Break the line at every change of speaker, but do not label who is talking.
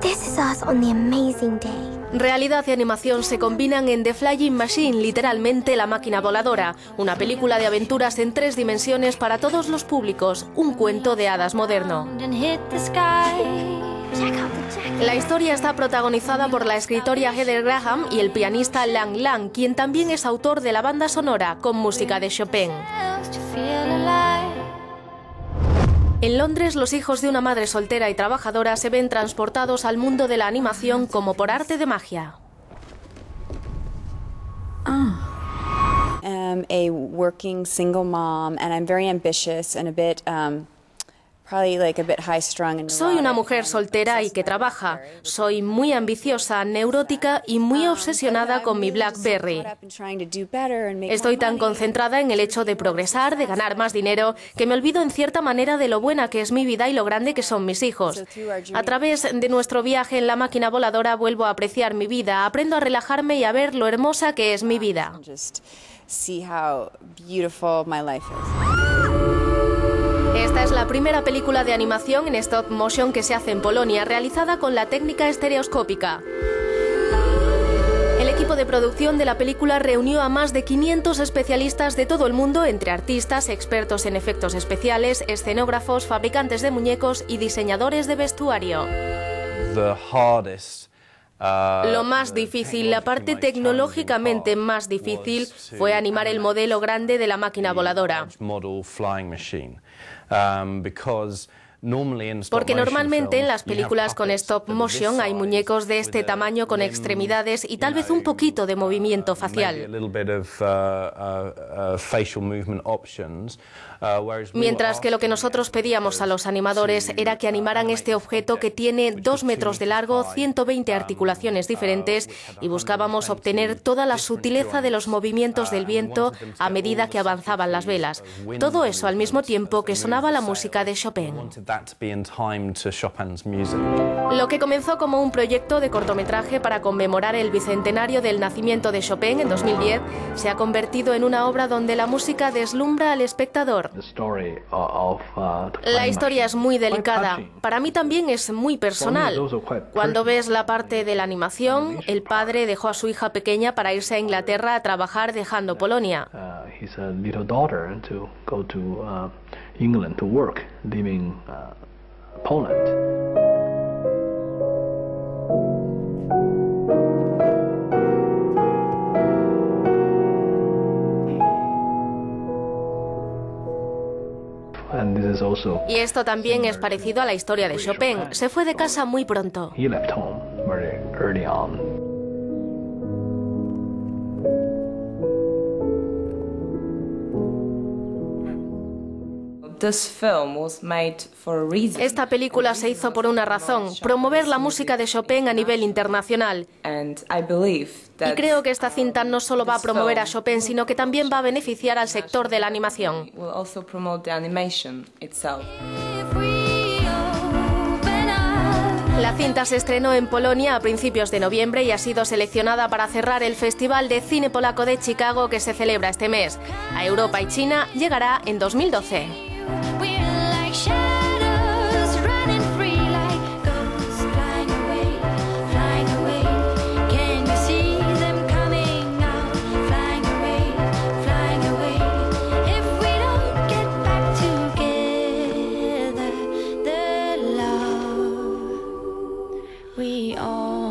This is us on the amazing day.
Realidad y animación se combinan en The Flying Machine, literalmente la máquina voladora, una película de aventuras en 3 dimensiones para todos los públicos, un cuento de hadas moderno. La historia está protagonizada por la escritora Heather Graham y el pianista Lang Lang, quien también es autor de la banda sonora con música de Chopin. En Londres, los hijos de una madre soltera y trabajadora se ven transportados al mundo de la animación como por arte de magia.
I'm a working single mom and I'm very ambitious and a bit probably like a bit high-strung and
Soy una mujer soltera y que trabaja. Soy muy ambiciosa, neurótica y muy obsesionada con mi BlackBerry. Estoy tan concentrada en el hecho de progresar, de ganar más dinero, que me olvido en cierta manera de lo buena que es mi vida y lo grande que son mis hijos. A través de nuestro viaje en la máquina voladora vuelvo a apreciar mi vida, aprendo a relajarme y a ver lo hermosa que es mi vida. Esta es la primera película de animación en stop motion que se hace en Polonia, realizada con la técnica estereoscópica. El equipo de producción de la película reunió a más de 500 especialistas de todo el mundo, entre artistas, expertos en efectos especiales, escenógrafos, fabricantes de muñecos y diseñadores de vestuario. Lo más difícil, la parte tecnológicamente más difícil, fue animar el modelo grande de la máquina voladora. Porque normalmente en las películas con stop motion hay muñecos de este tamaño con extremidades y tal vez un poquito de movimiento facial. Mientras que lo que nosotros pedíamos a los animadores era que animaran este objeto que tiene 2 metros de largo, 120 articulaciones diferentes, y buscábamos obtener toda la sutileza de los movimientos del viento a medida que avanzaban las velas. Todo eso al mismo tiempo que sonaba la música de Chopin. Lo que comenzó como un proyecto de cortometraje para conmemorar el bicentenario del nacimiento de Chopin en 2010 se ha convertido en una obra donde la música deslumbra al espectador. La historia es muy delicada. Para mí también es muy personal. Cuando ves la parte de la animación, el padre dejó a su hija pequeña para irse a Inglaterra a trabajar dejando Polonia. Y esto también es parecido a la historia de Chopin. Se fue de casa muy pronto. Esta película se hizo por una razón: promover la música de Chopin a nivel internacional. Y creo que esta cinta no solo va a promover a Chopin, sino que también va a beneficiar al sector de la animación. La cinta se estrenó en Polonia a principios de noviembre y ha sido seleccionada para cerrar el Festival de Cine Polaco de Chicago, que se celebra este mes. A Europa y China llegará en 2012.
We all